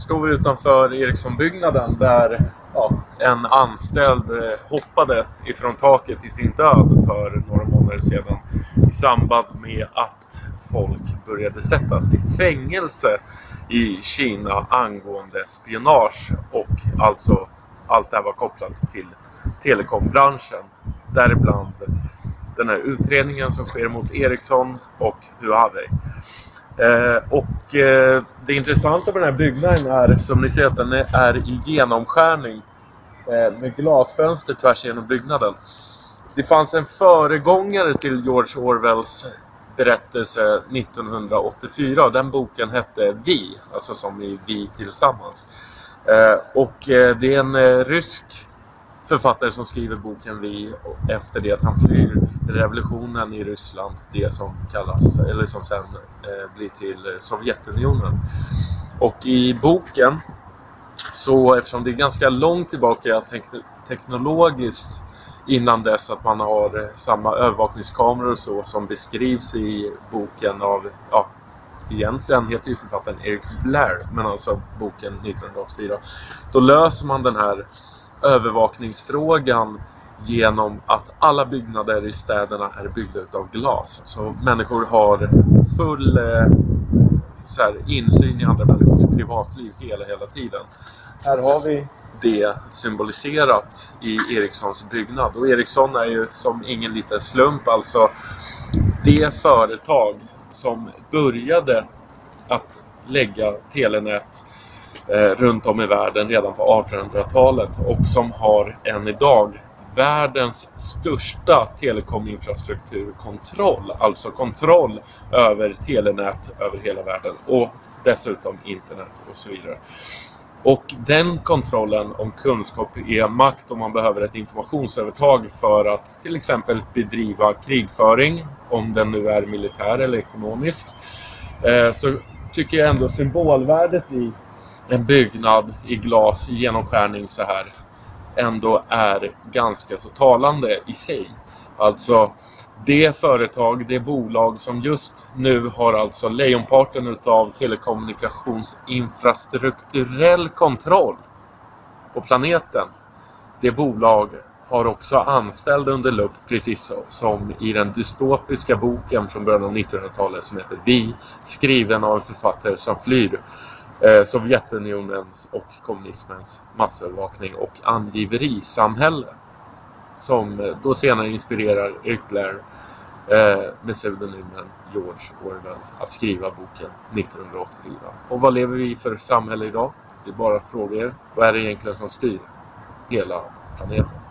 stod vi utanför Ericsson-byggnaden där en anställd hoppade ifrån taket i sin död för några månader sedan i samband med att folk började sättas i fängelse i Kina angående spionage, och alltså allt det här var kopplat till telekombranschen, däribland den här utredningen som sker mot Ericsson och Huawei. Det intressanta med den här byggnaden är, som ni ser, att den är i genomskärning med glasfönster tvärs genom byggnaden. Det fanns en föregångare till George Orwells berättelse 1984, och den boken hette Vi, alltså som i Vi tillsammans. Det är en rysk författare som skriver boken Vi efter det att han flyr revolutionen i Ryssland, det som kallas, eller som sen blir till Sovjetunionen. Och i boken, så eftersom det är ganska långt tillbaka teknologiskt innan dess att man har samma övervakningskameror och så som beskrivs i boken av, egentligen heter ju författaren Eric Blair, men alltså boken 1984, då löser man den här övervakningsfrågan genom att alla byggnader i städerna är byggda utav glas. Så människor har full insyn i andra människors privatliv hela tiden. Här har vi det symboliserat i Ericssons byggnad. Och Ericsson är ju som ingen liten slump alltså det företag som började att lägga telenät runt om i världen redan på 1800-talet, och som har än idag världens största telekominfrastrukturkontroll, alltså kontroll över telenät över hela världen och dessutom internet och så vidare. Och den kontrollen om kunskap är makt om man behöver ett informationsövertag för att till exempel bedriva krigföring, om den nu är militär eller ekonomisk. Så tycker jag ändå symbolvärdet i en byggnad i glas i genomskärning så här ändå är ganska så talande i sig. Alltså det företag, det bolag som just nu har alltså lejonparten utav telekommunikationsinfrastrukturell kontroll på planeten. Det bolag har också anställd under lupp, precis som i den dystopiska boken från början av 1900-talet som heter Vi, skriven av en författare som flyr Sovjetunionens och kommunismens massövervakning och angiverisamhälle, som då senare inspirerar Eric Blair med pseudonymen George Orwell att skriva boken 1984. Och vad lever vi i för samhälle idag? Det är bara att fråga er, vad är det egentligen som styr hela planeten?